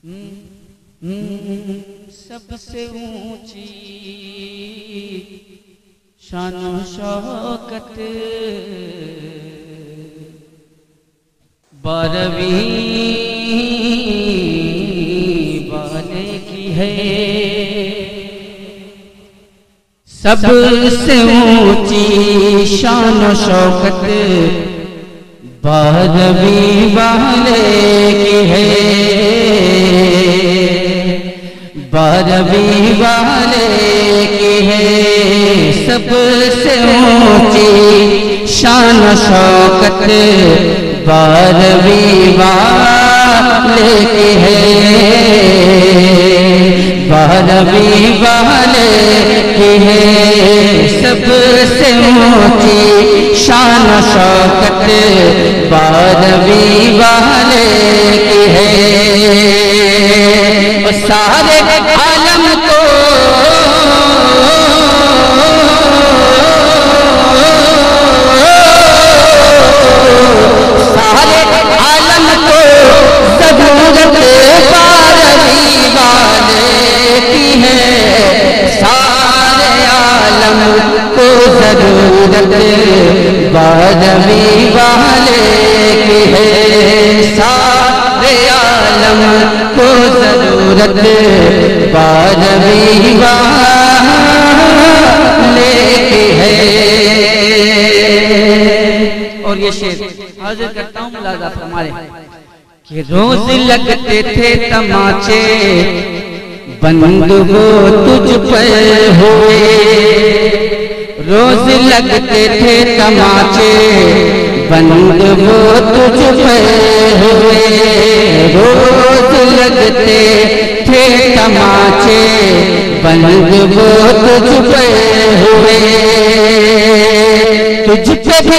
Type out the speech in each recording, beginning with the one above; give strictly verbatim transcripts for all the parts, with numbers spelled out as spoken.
सबसे ऊंची शानो शौकत बारहवीं वाले की है। सबसे ऊंची शानो शौकत बारहवीं वाले की है। बारहवीं वाले की है। सबसे ऊंची शान शौकत बारहवीं वाले की है। बारहवीं वाले की है। सबसे ऊंची शान शौकत बारहवीं वाले की है। सारे आलम को सारे आलम को ज़रूरत बारहवीं वाले की है। सारे आलम को ज़रूरत बारहवीं वाले की है। सारे आलम को ज़रूरत बारहवीं वाले की है। और ये शेर हाजिर करता हूँ, मुलाज़ा फरमाए कि रोज लगते थे तमाचे बंद वो तुझ पर हुए। रोज लगते थे तमाचे बंद वो तुझ पर हुए। रोज लगते थे तमाचे बंद वो तुझ पे हुए। तुझ पे भी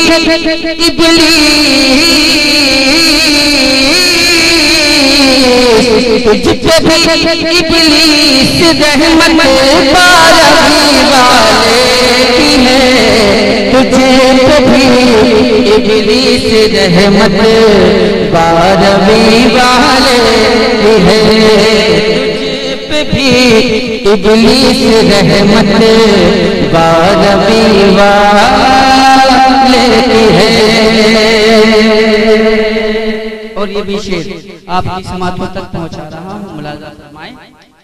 इब्लीस, तुझ पे भी इब्लीस रहमत बारहवीं वाले की है। तुझे पे भी इब्लीस रहमत बारहवीं वाले की है। तुझे पे भी इब्लीस रहमत बारहवीं वाले की है। और ये भी शेर आपकी समातों तक पहुंचा रहा हूं, मुलाज़ा फरमाएं।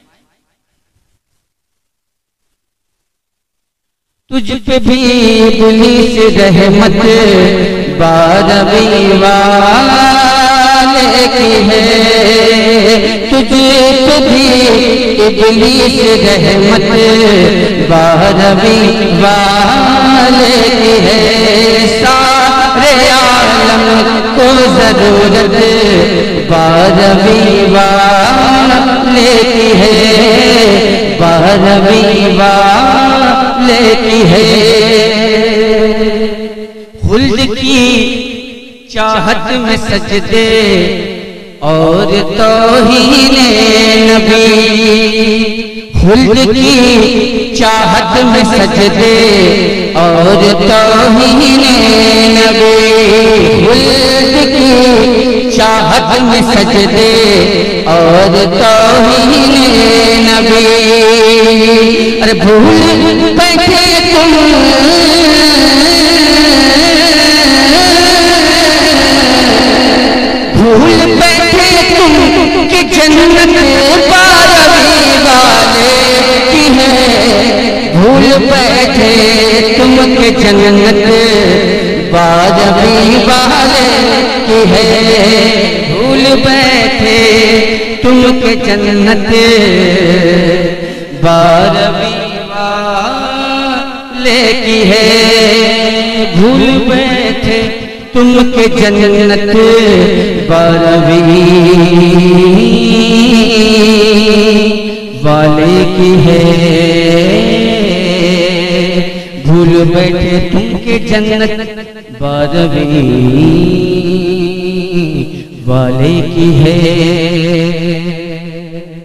तुझ पे भी इब्लीस रहमत बारहवीं वाले की है। तुझ पे भी इब्लीस रहमत बारहवीं वाले की है। सारे आलम को ज़रूरत बारहवीं वाले की है। बारहवीं वाले की है। खुल्द की चाहत में सजदे और तौहीने नबी। खुल्द की चाहत में सजदे और तौहीने नबी। खुल्द की चाहत में सजदे और तौहीने नबी। अरे भूल बैठे तुम भूल बैठे तुम कि जन्नत बारहवीं वाले की है। भूल बैठे तुम कि जन्नत बारहवीं वाले की है। भूल बैठे तुम कि जन्नत बारहवीं वाले की है। भूल बैठे तुम के जन्नत बारहवीं वाले की है। भूल बैठे तुम के जन्नत बारहवीं वाले की है।